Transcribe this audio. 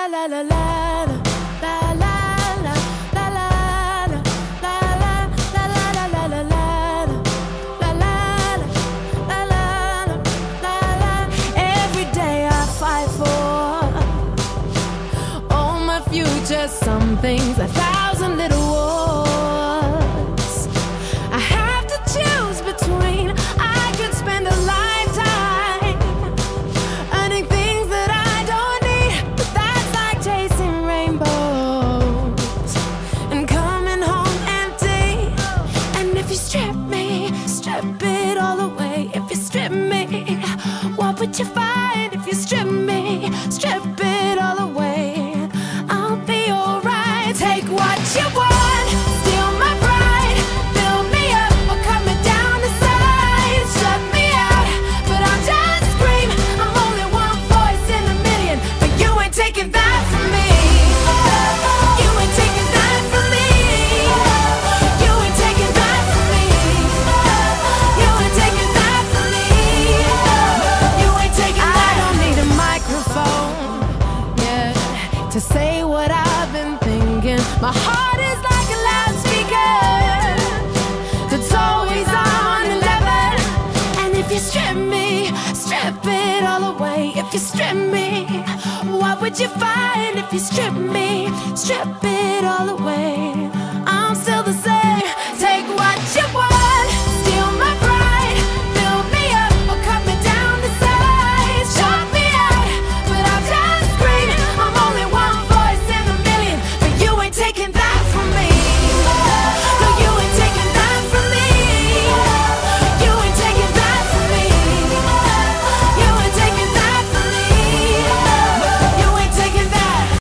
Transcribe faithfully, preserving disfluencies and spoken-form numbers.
la la la la la. Just some things, a thousand little wars I have to choose between. I could spend a lifetime earning things that I don't need, but that's like chasing rainbows and coming home empty. And if you strip me, strip it all away. If you strip me, what would you find? If you strip me, strip it all away. Take what you want, steal my pride, fill me up or cut me down to size. Shut me out, but I'll just scream. I'm only one voice in a million, but you ain't taking that from me. You ain't taking that from me. You ain't taking that from me. You ain't taking that from me. You ain't taking that. I don't need a microphone, yeah, to say what I've been thinking. My heart is like a loudspeaker that's always on eleven. And if you strip me, strip it all away. If you strip me, what would you find? If you strip me, strip it